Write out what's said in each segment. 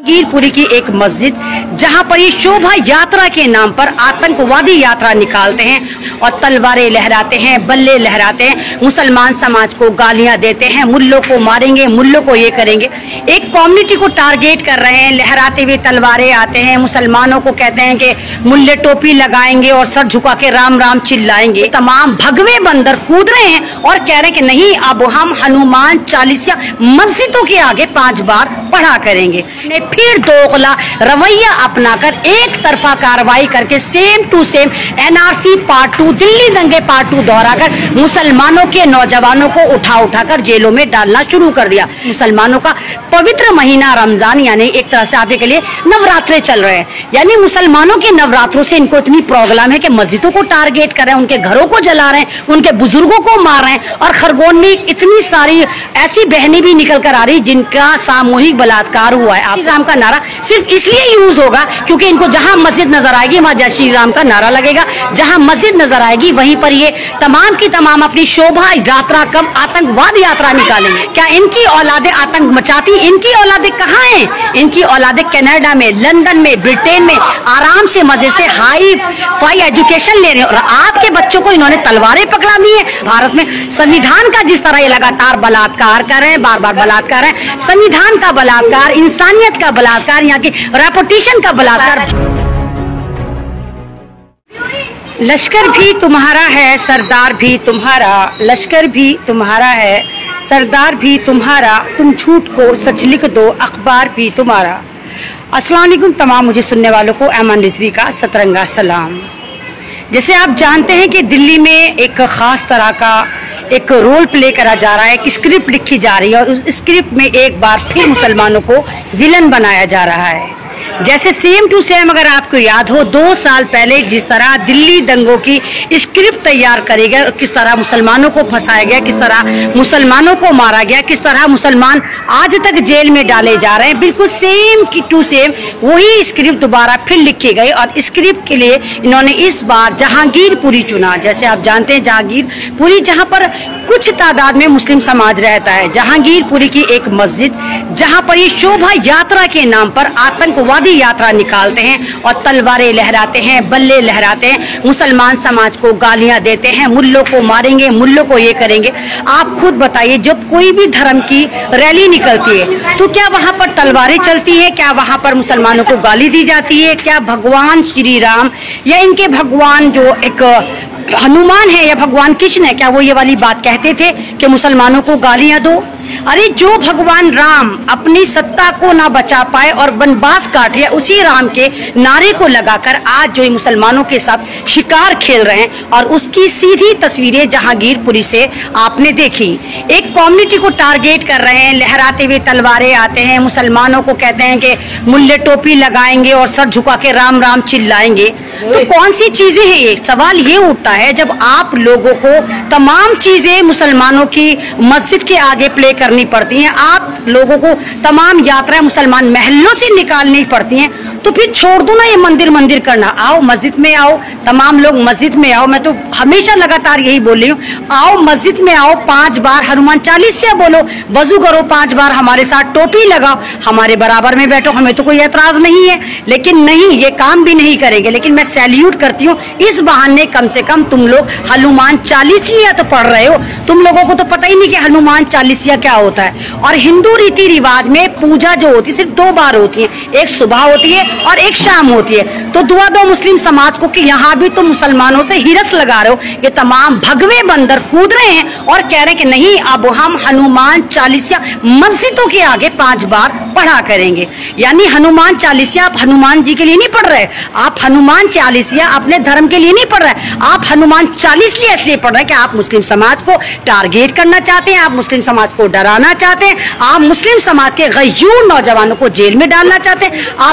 जहांगीरपुरी की एक मस्जिद जहां पर ये शोभा यात्रा के नाम पर आतंकवादी यात्रा निकालते हैं और तलवारें लहराते हैं, बल्ले लहराते हैं, मुसलमान समाज को गालियां देते हैं, मुल्लों को मारेंगे, मुल्लों को ये करेंगे। एक कम्युनिटी को टारगेट कर रहे हैं, लहराते हुए तलवारें आते हैं, मुसलमानों को कहते हैं कि मुल्ले टोपी लगाएंगे और सर झुका के राम राम चिल्लाएंगे। तमाम भगवे बंदर कूद रहे हैं और कह रहे हैं कि नहीं, अब हम हनुमान चालीसा मस्जिदों के आगे 5 बार पढ़ा करेंगे। फिर दोगला रवैया अपनाकर एक तरफा कार्रवाई करके same to same NRC part 2, Delhi दंगे पार्ट 2 दोहराकर मुसलमानों के नौजवानों को उठाकर जेलों में डालना शुरू कर दिया। मुसलमानों का पवित्र महीना रमजान यानी एक तरह से आपके लिए नवरात्रे चल रहे हैं, यानी मुसलमानों के नवरात्रों से इनको इतनी प्रॉब्लम है कि मस्जिदों को टारगेट कर रहे हैं, उनके घरों को जला रहे हैं, उनके बुजुर्गों को मार रहे हैं। और खरगोन में इतनी सारी ऐसी बहनें भी निकल कर आ रही जिनका सामूहिक बलात्कार हुआ है। श्री राम का नारा सिर्फ इसलिए यूज होगा क्योंकि इनको जहां मस्जिद नजर आएगी वहां जय श्री राम का नारा लगेगा, जहां मस्जिद नजर आएगी वहीं पर ये तमाम की तमाम अपनी शोभा यात्रा कम आतंकवाद यात्रा निकालेंगे। क्या इनकी औलादे आतंक मचाती? इनकी औलादे कहाँ हैं? इनकी औलादे कनाडा में, लंदन में, ब्रिटेन में आराम से मजे से हाई फाई एजुकेशन ले रहे हैं और आपके बच्चों को इन्होंने तलवारें पकड़ा दी है। भारत में संविधान का जिस तरह ये लगातार बलात्कार कर रहे हैं, बार बार बलात्कार है, संविधान का बलात्कार, इंसानियत का बलात्कार, यहाँ की रेपुटेशन का बलात्कार। लश्कर भी तुम्हारा है, सरदार भी तुम्हारा, लश्कर भी तुम्हारा है, सरदार भी तुम्हारा, तुम झूठ को सच लिख दो, अखबार भी तुम्हारा। अस्सलाम वालेकुम तमाम मुझे सुनने वालों को ऐमन रिजवी का सतरंगा सलाम। जैसे आप जानते हैं कि दिल्ली में एक ख़ास तरह का एक रोल प्ले करा जा रहा है, एक स्क्रिप्ट लिखी जा रही है और उस स्क्रिप्ट में एक बार फिर मुसलमानों को विलन बनाया जा रहा है। जैसे सेम टू सेम अगर आपको याद हो 2 साल पहले जिस तरह दिल्ली दंगों की स्क्रिप्ट तैयार करी गई और किस तरह मुसलमानों को फंसाया गया, किस तरह मुसलमानों को मारा गया, किस तरह मुसलमान आज तक जेल में डाले जा रहे हैं, बिल्कुल सेम टू सेम वही स्क्रिप्ट दोबारा फिर लिखी गई। और स्क्रिप्ट के लिए इन्होंने इस बार जहांगीरपुरी चुना। जैसे आप जानते हैं जहांगीरपुरी जहाँ पर कुछ तादाद में मुस्लिम समाज रहता है, जहांगीरपुरी की एक मस्जिद जहाँ पर ये शोभा यात्रा के नाम पर आतंकवादी यात्रा निकालते हैं और तलवारें लहराते हैं, बल्ले लहराते हैं, मुसलमान समाज को गालियां देते हैं, मुल्लों को मारेंगे, मुल्लों को ये करेंगे। आप खुद बताइए, जब कोई भी धर्म की रैली निकलती है तो क्या वहां पर तलवारें चलती हैं? क्या वहां पर मुसलमानों को गाली दी जाती है? क्या भगवान श्री राम या इनके भगवान जो एक हनुमान है या भगवान कृष्ण है, क्या वो ये वाली बात कहते थे कि मुसलमानों को गालियां दो? अरे जो भगवान राम अपनी सत्ता को ना बचा पाए और वनवास काट लिया, उसी राम के नारे को लगाकर आज जो मुसलमानों के साथ शिकार खेल रहे हैं और उसकी सीधी तस्वीरें जहांगीरपुरी से आपने देखी। एक कम्युनिटी को टारगेट कर रहे हैं, लहराते हुए तलवारें आते हैं, मुसलमानों को कहते हैं कि मुल्ले टोपी लगाएंगे और सर झुका के राम राम चिल्लाएंगे। तो कौन सी चीजें हैं ये? सवाल ये उठता है जब आप लोगों को तमाम चीजें मुसलमानों की मस्जिद के आगे प्ले करनी पड़ती हैं, आप लोगों को तमाम यात्राएं मुसलमान महलों से निकालनी पड़ती हैं, तो फिर छोड़ दो ना ये मंदिर मंदिर करना। आओ मस्जिद में आओ, तमाम लोग मस्जिद में आओ। मैं तो हमेशा लगातार यही बोल रही हूँ, आओ मस्जिद में आओ, 5 बार हनुमान चालीसा बोलो, वजू करो 5 बार, हमारे साथ टोपी लगाओ, हमारे बराबर में बैठो, हमें तो कोई एतराज नहीं है। लेकिन नहीं, ये काम भी नहीं करेंगे। लेकिन मैं सैल्यूट करती हूँ, इस बहाने कम से कम तुम लोग हनुमान चालीसा तो पढ़ रहे हो। तुम लोगों को तो पता ही नहीं कि हनुमान चालीसा क्या होता है। और हिंदू रीति रिवाज में पूजा जो होती है सिर्फ 2 बार होती है, एक सुबह होती है और एक शाम होती है। तो दुआ दो मुस्लिम समाज को कि यहाँ भी तुम मुसलमानों से हिरस लगा रहे हो। ये तमाम भगवे बंदर कूद रहे हैं और कह रहे हैं कि नहीं, अब हम हनुमान चालीसा मस्जिदों के आगे 5 बार पढ़ा करेंगे। यानी हनुमान चालीसा आप हनुमान जी के लिए नहीं पढ़ रहे, आप हनुमान चालीसा अपने धर्म के लिए नहीं पढ़ रहे, आप हनुमान चालीसा इसलिए पढ़ रहे हैं कि आप मुस्लिम समाज को टारगेट करना चाहते हैं, आप मुस्लिम समाज को डराना चाहते हैं, आप मुस्लिम समाज के गयूर नौजवानों को जेल में डालना चाहते हैं। आप इसलिए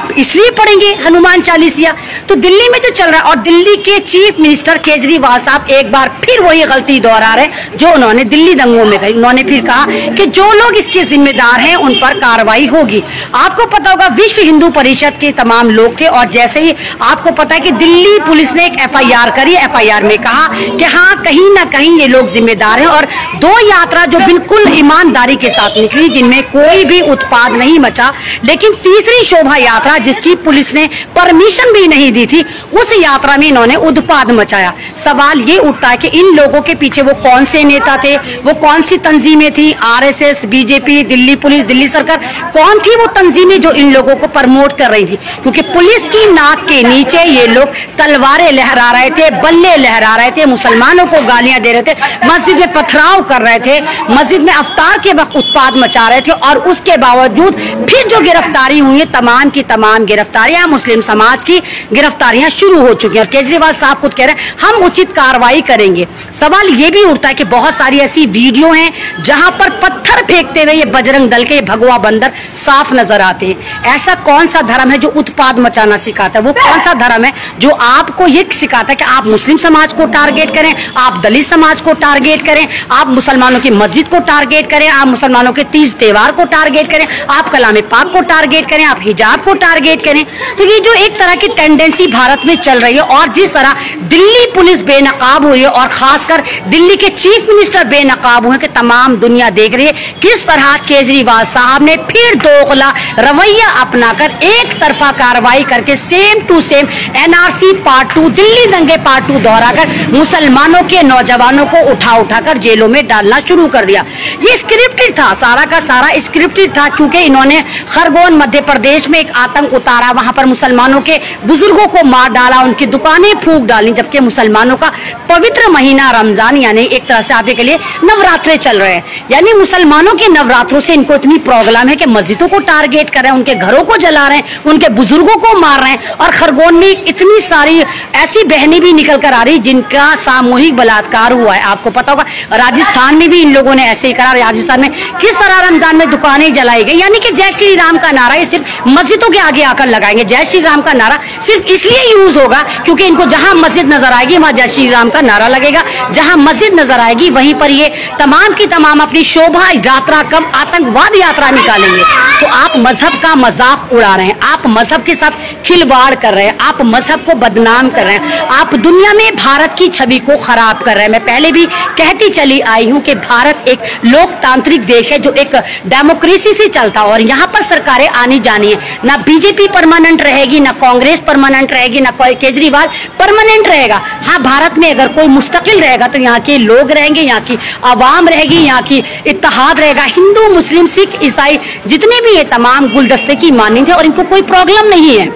भी पढ़ेंगे हनुमान चालीसिया। तो दिल्ली में जो चल रहा है, और दिल्ली के चीफ मिनिस्टर केजरीवाल साहब एक बार फिर वही गलती दोहरा रहे जो उन्होंने दिल्ली दंगों में कही। उन्होंने फिर कहा कि जो लोग इसके जिम्मेदार हैं उन पर कार्रवाई होगी। आपको पता होगा विश्व हिंदू परिषद के तमाम लोग थे, और जैसे ही आपको पता है कि दिल्ली पुलिस ने एक FIR करी, FIR में कहा कि हाँ कहीं ना कहीं ये लोग जिम्मेदार हैं। और 2 यात्रा जो बिल्कुल ईमानदारी के साथ निकली, जिनमें कोई भी उत्पाद नहीं मचा, लेकिन तीसरी शोभा यात्रा जिसकी पुलिस ने परमिशन भी नहीं दी थी, उस यात्रा में इन्होंने उत्पाद मचाया। सवाल ये उठता है कि इन लोगों के पीछे वो कौन से नेता थे, वो कौन सी तंजीमें थी, RSS, BJP, Delhi police, Delhi सरकार, कौन थी वो तंजीमें जो इन लोगों को प्रमोट कर रही थी? क्योंकि पुलिस की नाक के नीचे ये लोग तलवारें लहरा रहे थे, बल्ले लहरा रहे थे, मुसलमानों को गालियां दे रहे थे, मस्जिद में पथराव कर रहे थे, मस्जिद में अफ्तार के वक्त उत्पाद मचा रहे थे। और उसके बावजूद फिर जो गिरफ्तारी हुई है, तमाम की तमाम गिरफ्तारियां मुस्लिम समाज की गिरफ्तारियां शुरू हो चुकी हैं। और केजरीवाल साहब खुद कह रहे हैं हम उचित कार्रवाई करेंगे। सवाल ये भी उठता है कि बहुत सारी ऐसी वीडियो हैं जहां पर पत्थर फेंकते हुए ये बजरंग दल के भगवा बंदर साफ नजर आते हैं। ऐसा कौन सा धर्म है जो उत्पाद मचाना सिखाता है? वो कौन सा धर्म है जो आपको ये सिखाता है कि आप मुस्लिम समाज को टारगेट करें, आप दलित समाज को टारगेट करें, आप मुसलमानों की मस्जिद को टारगेट करें, आप मुसलमानों के तीज त्योहार को टारगेट करें, आप कलाम पाक को टारगेट करें, आप हिजाब को टारगेट करें? तो ये जो एक तरह की टेंडेंसी भारत में चल रही है, और जिस तरह दिल्ली पुलिस बेनकाब हुई है और खासकर दिल्ली के चीफ मिनिस्टर बेनकाब हुए कि तमाम दुनिया देख रही है किस तरह केजरीवाल साहब ने फिर दोगला रवैया अपनाकर एक तरफा कार्रवाई करके same to same NRC part 2, Delhi दंगे पार्ट 2 दोहराकर मुसलमानों के नौजवानों को उठाकर जेलों में डालना शुरू कर दिया। ये स्क्रिप्टेड था, सारा का सारा स्क्रिप्टेड था, क्योंकि इन्होंने खरगोन मध्य प्रदेश में एक आतंक उतारा, वहां पर मुसलमानों के बुजुर्गों को मार डाला, उनकी दुकानें फूंक डाली, जबकि मुसलमानों का पवित्र महीना रमजान यानी एक तरह से आपके लिए नवरात्रे चल रहे हैं। यानी मुसलमानों के नवरात्रों से इनको इतनी प्रॉब्लम है कि मस्जिदों को टारगेट कर रहे हैं, उनके घरों को जला रहे हैं, उनके बुजुर्गों को मार रहे हैं। और खरगोन में इतनी सारी ऐसी बहनें भी निकल कर आ रही जिनका सामूहिक बलात्कार हुआ है। आपको पता होगा राजस्थान में भी इन लोगों ने ऐसे ही करा। राजस्थान में किस तरह रमजान में दुकानें जलाई गई, यानी कि जय श्री राम का नारा ये सिर्फ मस्जिदों के आगे आकर लगाएंगे। जय श्री राम का नारा सिर्फ इसलिए यूज होगा क्योंकि इनको जहां मस्जिद नजर आएगी वहां जय श्री राम का नारा लगेगा, जहां मस्जिद नजर आएगी वहीं पर ये तमाम की तमाम अपनी शोभा यात्रा कम आतंकवाद यात्रा निकालेंगे। तो आप मजहब का मजाक उड़ा रहे हैं, आप मजहब के साथ खिलवाड़ कर रहे हैं, आप मजहब को बदनाम कर रहे हैं, आप दुनिया में भारत की छवि को खराब कर रहे हैं। मैं पहले भी कहती चली आई हूं कि भारत एक लोकतांत्रिक देश है जो एक डेमोक्रेसी से चलता है, और यहाँ पर सरकारें आनी जानी है। ना बीजेपी परमानेंट रहेगी, ना कांग्रेस परमानेंट रहेगी, ना कोई केजरीवाल परमानेंट रहेगा। हाँ, भारत में अगर कोई मुस्तकिल रहेगा तो यहाँ के लोग रहेंगे, यहाँ की आवाम रहेगी, यहाँ की इत्तेहाद रहेगा। हिंदू, मुस्लिम, सिख, ईसाई जितने भी ये तमाम गुलदस्ते की माननी थे और इनको कोई प्रॉब्लम नहीं है।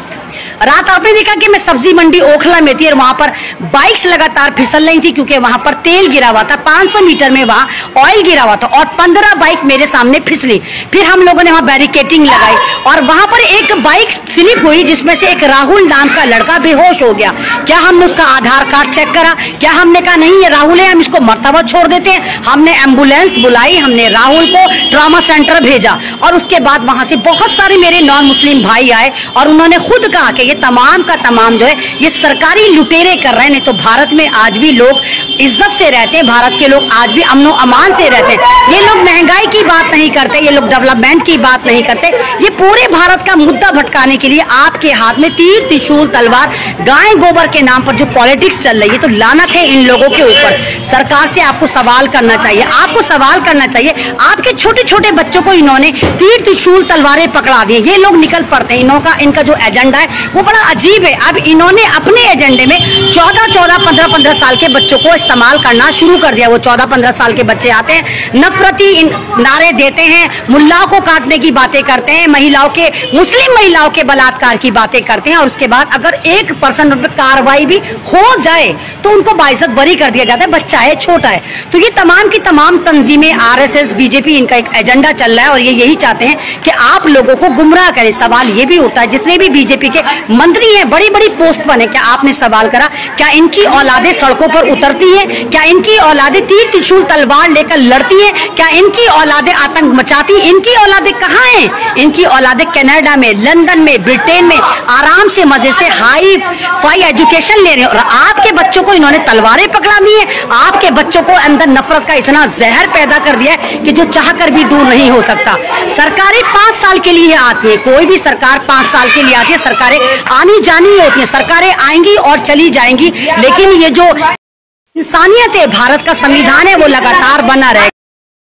रात आपने देखा कि मैं सब्जी मंडी ओखला में थी और वहां पर बाइक्स लगातार फिसल रही थी क्योंकि वहां पर तेल गिरा हुआ था, 500 मीटर में वहां ऑयल गिरा हुआ था और 15 बाइक मेरे सामने फिसली। फिर हम लोगों ने वहां बैरिकेटिंग लगाई और वहां पर एक बाइक स्लिप हुई जिसमें से एक राहुल नाम का लड़का बेहोश हो गया। क्या हमने उसका आधार कार्ड चेक करा? क्या हमने कहा नहीं ये राहुल है, हम इसको मरता हुआ छोड़ देते हैं? हमने एम्बुलेंस बुलाई, हमने राहुल को ट्रॉमा सेंटर भेजा और उसके बाद वहां से बहुत सारे मेरे नॉन मुस्लिम भाई आए और उन्होंने खुद कहा कि ये तमाम का तमाम जो है ये सरकारी लुटेरे कर रहे हैं। नहीं तो भारत में आज भी लोग इज्जत से रहते हैं, भारत के लोग आज भी अमनो अमान से रहते हैं। ये लोग महंगाई की बात नहीं करते, ये लोग डेवलपमेंट की बात नहीं करते। ये पूरे भारत का मुद्दा भटकाने के लिए आपके हाथ में तीर, त्रिशूल, तलवार, गाय गोबर के नाम पर जो पॉलिटिक्स चल रही है, तो लानत है इन लोगों के ऊपर। सरकार से आपको सवाल करना चाहिए, आपको सवाल करना चाहिए। आपके छोटे छोटे बच्चों को इन्होंने तीर, त्रिशूल, तलवारें पकड़ा दी, ये लोग निकल पड़ते हैं। इनका जो एजेंडा है वो बड़ा अजीब है। अब इन्होंने अपने एजेंडे में 14-14, 15-15 साल के बच्चों को इस्तेमाल करना शुरू कर दिया। वो 14-15 साल के बच्चे आते हैं, नफरती नारे देते हैं, मुल्लाओं को काटने की बातें करते हैं, मुस्लिम महिलाओं के बलात्कार की बातें करते हैं और उसके बाद अगर 1% उन पर कार्रवाई भी हो जाए तो उनको बाइज्जत बरी कर दिया जाता है। बच्चा है, छोटा है। तो ये तमाम की तमाम तंजीमें, RSS, बीजेपी, इनका एक एजेंडा चल रहा है और ये यही चाहते हैं कि आप लोगों को गुमराह करें। सवाल ये भी उठता है जितने भी बीजेपी के मंत्री हैं, बड़ी बड़ी पोस्ट पर हैं, क्या आपने सवाल करा क्या इनकी औलादें सड़कों पर उतरती हैं? क्या इनकी औलादें तीर त्रिशूल तलवार लेकर लड़ती हैं? क्या इनकी औलादें आतंक मचाती? इनकी औलादें कहाँ हैं? इनकी औलादें कनाडा में, लंदन में, ब्रिटेन में आराम से मजे से हाई फाई एजुकेशन ले रहे हैं, और आपके बच्चों को इन्होंने तलवारें पकड़ा दी है। आपके बच्चों को अंदर नफरत का इतना जहर पैदा कर दिया है कि जो चाहकर भी दूर नहीं हो सकता। सरकारें 5 साल के लिए आती है, कोई भी सरकार 5 साल के लिए आती है। सरकारें आनी जानी होती है, सरकारें आएंगी और चली जाएंगी, लेकिन ये जो इंसानियत है, भारत का संविधान है, वो लगातार बना रहेगा।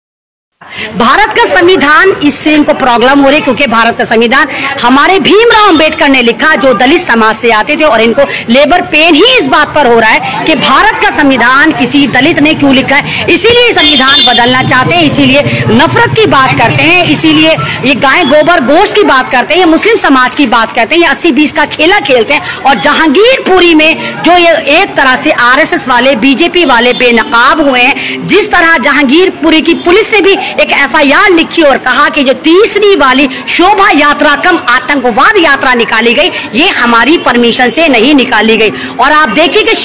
भारत का संविधान, इससे इनको प्रॉब्लम हो रही क्योंकि भारत का संविधान हमारे भीमराव अंबेडकर ने लिखा, जो दलित समाज से आते थे, और इनको लेबर पेन ही इस बात पर हो रहा है कि भारत का संविधान किसी दलित ने क्यों लिखा है। इसीलिए संविधान बदलना चाहते हैं, इसीलिए नफरत की बात करते हैं, इसीलिए ये गाय गोबर गोश्त की बात करते हैं, ये मुस्लिम समाज की बात करते हैं, ये 80-20 का खेला खेलते हैं। और जहांगीरपुरी में जो ये एक तरह से RSS वाले, बीजेपी वाले बेनकाब हुए हैं, जिस तरह जहांगीरपुरी की पुलिस ने भी एक FIR लिखी और कहा कि जो तीसरी वाली शोभा यात्रा कम आतंकवाद यात्रा निकाली गई, ये हमारी परमिशन से नहीं निकाली गई। और आप देखिए कि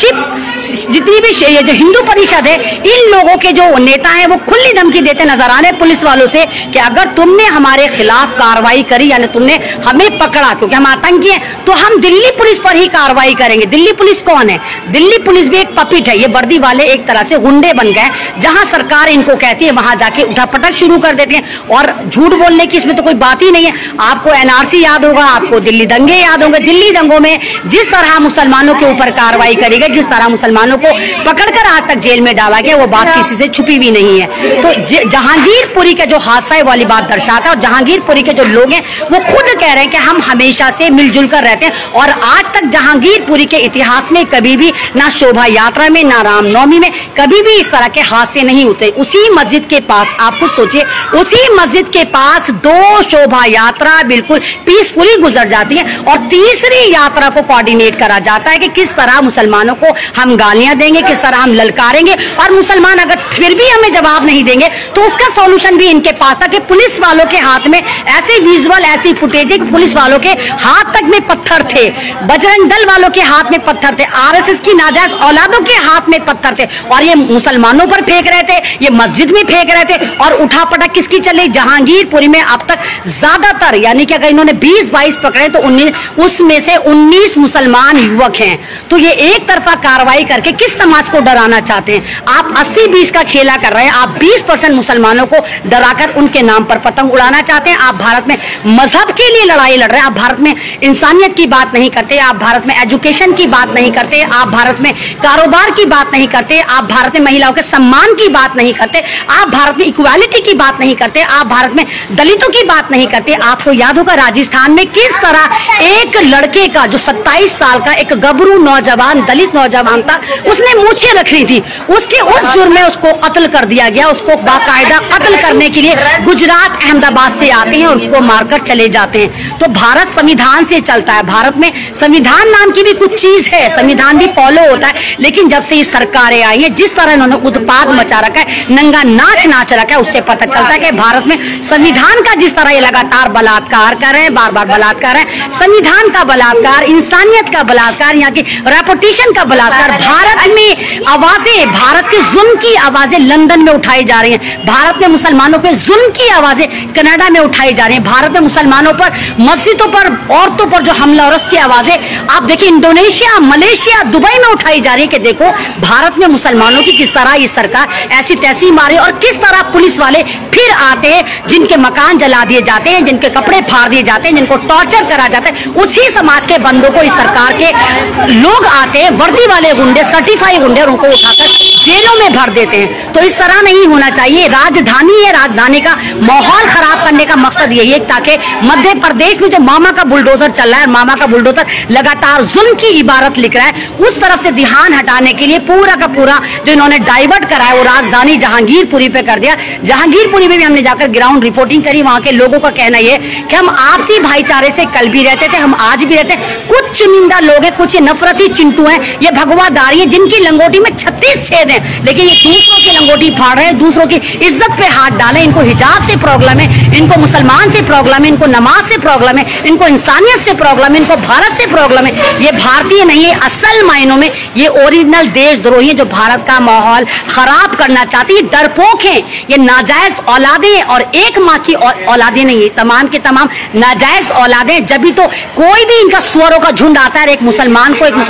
जितनी भी ये जो हिंदू परिषद है, इन लोगों के जो नेता हैं वो खुली धमकी देते नजर आ रहे हैं पुलिस वालों से कि अगर तुमने हमारे खिलाफ कार्रवाई करी, यानी तुमने हमें पकड़ा क्योंकि हम आतंकी हैं, तो हम दिल्ली पुलिस पर ही कार्रवाई करेंगे। दिल्ली पुलिस कौन है? दिल्ली पुलिस भी एक पपिट है। ये वर्दी वाले एक तरह से गुंडे बन गए, जहां सरकार इनको कहती है वहां जाके उठापटक शुरू कर देते हैं। और झूठ बोलने की इसमें तो कोई बात ही नहीं है। आपको NRC याद होगा, आपको दिल्ली दंगे याद होंगे। दिल्ली दंगों में जिस तरह मुसलमानों के ऊपर कार्रवाई करी गई, जिस तरह मुसलमानों को पकड़कर आज तक जेल में डाला गया, वो बात किसी से छुपी भी नहीं है। तो जहांगीरपुरी का जो हादसा है वाली बात दर्शाता है, और जहांगीरपुरी के जो लोग हैं वो खुद कह रहे हैं कि हम हमेशा से मिलजुल कर रहते हैं, और आज तक जहांगीरपुरी के इतिहास में कभी भी ना शोभा यात्रा में, ना रामनवमी में कभी भी इस तरह के हादसे नहीं होते। उसी मस्जिद के पास, आप कुछ सोचिए, उसी मस्जिद के पास 2 शोभा यात्रा बिल्कुल पीसफुली गुजर जाती है, और तीसरी यात्रा को कोऑर्डिनेट करा जाता है कि किस तरह मुसलमानों को हम गालियां देंगे, किस तरह हम ललकारेंगे, और मुसलमान अगर फिर भी हमें जवाब नहीं देंगे तो उसका सॉल्यूशन भी इनके पास था कि पुलिस वालों के हाथ में ऐसे विजुअल, ऐसी फुटेज है कि पुलिस वालों के हाथ तक में पत्थर थे, बजरंग दल वालों के हाथ में पत्थर थे, RSS की नाजायज औलादों के हाथ में पत्थर थे, और ये मुसलमानों पर फेंक रहे थे, ये मस्जिद में फेंक रहे थे। और उठापटक किसकी चले? जहांगीरपुरी में अब तक ज्यादातर, यानी कि अगर इन्होंने 20-22 पकड़े तो 19, उसमें से 19 मुसलमान युवक हैं। तो ये एक तरफा कार्रवाई करके किस समाज को डराना चाहते हैं? आप 80-20 का खेला कर रहे हैं। आप 20% मुसलमानों को डराकर उनके नाम पर पतंग उड़ाना चाहते हैं। आप भारत में मजहब के लिए लड़ाई लड़ रहे हैं। आप भारत में इंसानियत की बात नहीं करते, आप भारत में एजुकेशन की बात नहीं करते, आप भारत में कारोबार की बात नहीं करते, आप भारत में महिलाओं के सम्मान की बात नहीं करते, आप भारत में इक्वालिटी की बात नहीं करते, आप भारत में दलितों की बात नहीं करते। आपको याद होगा राजस्थान में किस तरह एक लड़के का, जो 27 साल का एक गबरू नौजवान, दलित नौजवान था, उसने मूछें रख ली थी, उसके उस जुर्म में उसको कत्ल कर दिया गया। उसको बाकायदा कत्ल करने के लिए गुजरात, अहमदाबाद से आते हैं और उसको मारकर चले जाते हैं। तो भारत संविधान से चलता है। भारत में संविधान नाम की भी कुछ चीज है, संविधान भी फॉलो होता है। लेकिन जब से ये सरकारें आई हैं, जिस तरह इन्होंने उत्पाद मचा रखा है, नंगा नाच नाच रखा है, उससे पता चलता है कि भारत में संविधान का जिस तरह ये लगातार बलात्कार कर रहे हैं, बार बार बलात्कार है, संविधान का बलात्कार, इंसानियत का बलात्कार, यहाँ की रेपुटेशन का बलात्कार। भारत में आवाजें, भारत के जुल्म की आवाजें लंदन में उठाई जा रही हैं। भारत में मुसलमानों के जुल्म की आवाजें कनाडा में उठाई जा रही हैं। भारत में मुसलमानों पर, मस्जिदों पर, औरतों पर जो हमला और उसकी आवाजें आप देखिए इंडोनेशिया, मलेशिया, दुबई में उठाई जा रही है कि देखो भारत में मुसलमानों की किस तरह ये सरकार ऐसी तैसी मारे, और किस तरह पुलिस वाले फिर आते हैं, जिनके मकान जला दिए जाते हैं, जिनके कपड़े फाड़ दिए जाते हैं, जिनको टॉर्चर करा जाता है, उसी समाज के बंदों को इस सरकार के लोग आते हैं, वर्दी वाले गुंडे, सर्टिफाइड गुंडे, और उनको उठाकर जेलों में भर देते हैं। तो इस तरह नहीं होना चाहिए। राजधानी है, राजधानी का माहौल खराब करने का मकसद यही है ताकि मध्य प्रदेश में जो मामा का बुलडोजर चल रहा है, मामा का बुलडोजर लगातार जुल्म की इबारत लिख रहा है, उस तरफ से ध्यान हटाने के लिए पूरा का पूरा जो इन्होंने डाइवर्ट करा है वो राजधानी जहांगीरपुरी पे कर दिया। जहांगीरपुरी में भी हमने जाकर ग्राउंड रिपोर्टिंग करी। वहां के लोगों का कहना यह कि हम आपसी भाईचारे से कल भी रहते थे, हम आज भी रहते हैं। कुछ चुनिंदा लोग हैं, कुछ नफरती चिंटू हैं, ये भगवादारी है, जिनकी लंगोटी में 36 छेद हैं, लेकिन ये दूसरों की लंगोटी फाड़ रहे हैं, दूसरों की इज्जत पे हाथ डालें। इनको हिजाब से प्रॉब्लम है, इनको मुसलमान से प्रॉब्लम है, इनको नमाज से प्रॉब्लम है, इनको इंसानियत से प्रॉब्लम है, इनको भारत से प्रॉब्लम है। ये भारतीय नहीं है, असल मायनों में ये ओरिजिनल देशद्रोही है जो भारत का माहौल खराब करना चाहती है। डरपोक हैं, ये नाजायज औलादे हैं और एक माँ की औलादे नहीं है, तमाम के तमाम नाजायज औलादे। जब भी तो कोई भी इनका सुअरों का झुंड आता है, एक मुसलमान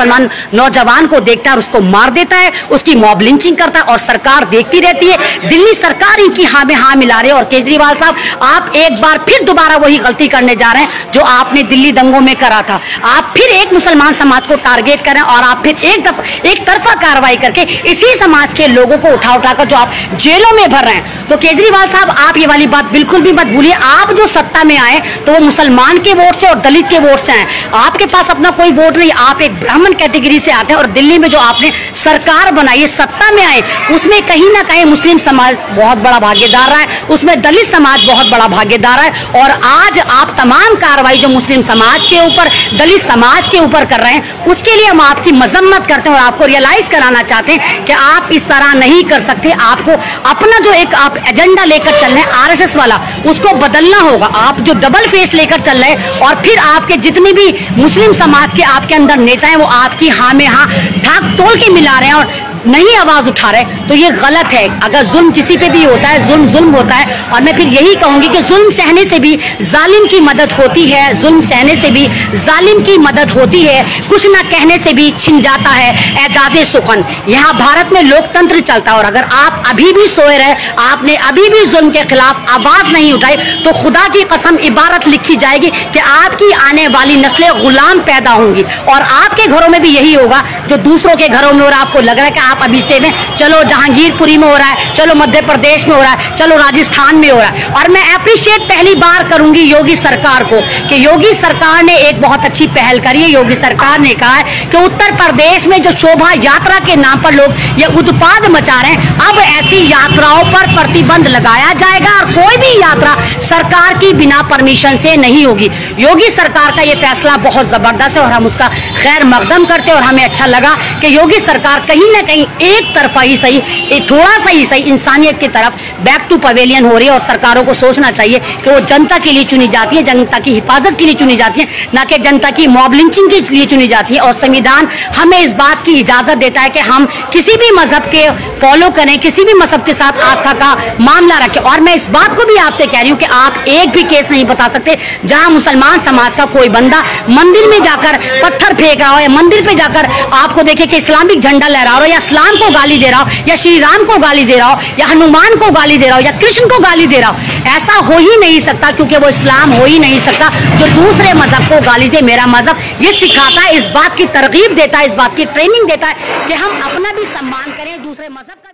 नौजवान को देखता है और उसको मार देता है, उसकी मॉब लिंचिंग करता है और सरकार देखती रहती है। दिल्ली सरकार इनकी हाँ में हाँ मिला रही है। और केजरीवाल साहब, आप एक बार फिर दोबारा वही गलती करने जा रहे हैं जो आपने दिल्ली दंगों में करा था। आप फिर एक मुसलमान समाज को टारगेट करें और आप फिर एक तरफा कार्रवाई करके इसी समाज के लोगों को उठाकर जो आप जेलों में भर रहे हैं। तो केजरीवाल साहब, आप ये वाली बात बिल्कुल भी मत भूलिए। आप जो सत्ता में आए तो वो मुसलमान के वोट से और दलित के वोट से आए, आपके पास अपना कोई वोट नहीं। आप एक ब्राह्मण कैटेगरी से आते हैं और दिल्ली में जो आपने सरकार बनाई, सत्ता में आए, उसमें कहीं ना कहीं मुस्लिम समाज बहुत बड़ा भागीदार रहा है, उसमें दलित समाज बहुत बड़ा भागीदार है। और आज आप तमाम कार्रवाई जो मुस्लिम समाज के ऊपर, दलित समाज के ऊपर कर रहे हैं, उसके लिए हम आपकी मजम्मत करते हैं और आपको रियलाइज कराना चाहते हैं कि आप इस तरह नहीं कर सकते। आपको अपना जो एक आप एजेंडा लेकर चल रहे हैं आरएसएस वाला, उसको बदलना होगा। आप जो डबल फेस लेकर चल रहे हैं और फिर आपके जितने भी मुस्लिम समाज के आपके अंदर नेता हैं वो आपकी हाँ में हाँ ठाक तोल के मिला रहे हैं और नहीं आवाज उठा रहे, तो ये गलत है। अगर जुल्म किसी पे भी होता है, जुल्म होता है। और मैं फिर यही कहूंगी कि जुल्म सहने से भी जालिम की मदद होती है, जुल्म सहने से भी जालिम की मदद होती है, कुछ ना कहने से भी छिन जाता है एजाज़े सुखन। यहाँ भारत में लोकतंत्र चलता है और अगर आप अभी भी सोए रहे, आपने अभी भी जुल्म के खिलाफ आवाज नहीं उठाई, तो खुदा की कसम इबारत लिखी जाएगी कि आपकी आने वाली नस्लें गुलाम पैदा होंगी। और आपके घरों में भी यही होगा जो दूसरों के घरों में हो रहा है। आपको लग रहा है कि आप अभी से में, चलो जहांगीरपुरी में हो रहा है, चलो मध्य प्रदेश में हो रहा है, चलो राजस्थान में हो रहा है। और मैं अप्रिशिएट पहली बार करूंगी योगी सरकार को कि योगी सरकार ने एक बहुत अच्छी पहल करी है। योगी सरकार ने कहा है कि उत्तर प्रदेश में जो शोभा यात्रा के नाम पर लोग ये उत्पाद मचा रहे हैं, अब ऐसी यात्राओं पर प्रतिबंध लगाया जाएगा और कोई भी यात्रा सरकार की बिना परमिशन से नहीं होगी। योगी सरकार का ये फैसला बहुत जबरदस्त है और हम उसका खैर मकदम करते हैं। और हमें अच्छा लगा कि योगी सरकार कहीं ना कहीं एक तरफा ही सही, थोड़ा सा ही सही इंसानियत की तरफ बैक टू पवेलियन हो रही है। और सरकारों को सोचना चाहिए कि वो जनता के लिए चुनी जाती है, जनता की हिफाजत के लिए चुनी जाती है, ना कि जनता की मॉब लिंचिंग के लिए चुनी जाती है। और संविधान हमें इस बात की इजाजत देता है कि हम किसी भी मजहब के फॉलो करें, किसी भी मजहब के साथ आस्था का मामला रखें। और मैं इस बात को भी आपसे कह रही हूँ कि आप एक भी केस नहीं बता सकते जहां मुसलमान समाज का कोई बंदा मंदिर में जाकर पत्थर फेंक रहा हो या मंदिर पे जाकर आपको देखे कि इस्लामिक झंडा लहरा रहा हो या इस्लाम को गाली दे रहा हो या श्री राम को गाली दे रहा हो या हनुमान को गाली दे रहा हो या कृष्ण को गाली दे रहा हो। ऐसा हो ही नहीं सकता, क्योंकि वो इस्लाम हो ही नहीं सकता जो दूसरे मजहब को गाली दे। मेरा मजहब ये सिखाता है, इस बात की तरगीब देता है, इस बात की ट्रेनिंग देता है कि हम अपना भी सम्मान करें, दूसरे मजहब